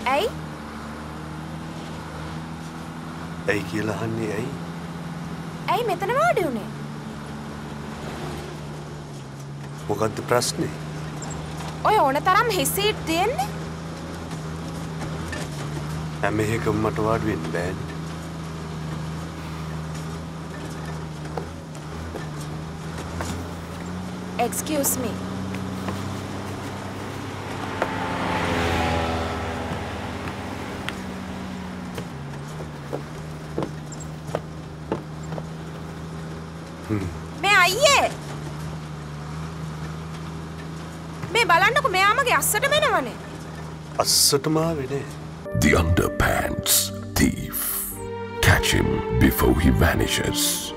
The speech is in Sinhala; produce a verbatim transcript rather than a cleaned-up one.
ඇයි? ඇයි කියලා අහන්නේ ඇයි? ඇයි මෙතන වාඩි වුනේ? මොකද්ද ප්‍රශ්නේ? ඔය ඕන තරම් හිසීට් තියෙන්නේ? හැම එකම මට වාඩි වෙන්න බෑනේ. Excuse me. මේ අයියේ මේ බලන්නකො මෙයා මගේ අස්සට මෙනවනේ. අස්සටම ආවේ නේ. The Underpants Thief. Catch him before he vanishes.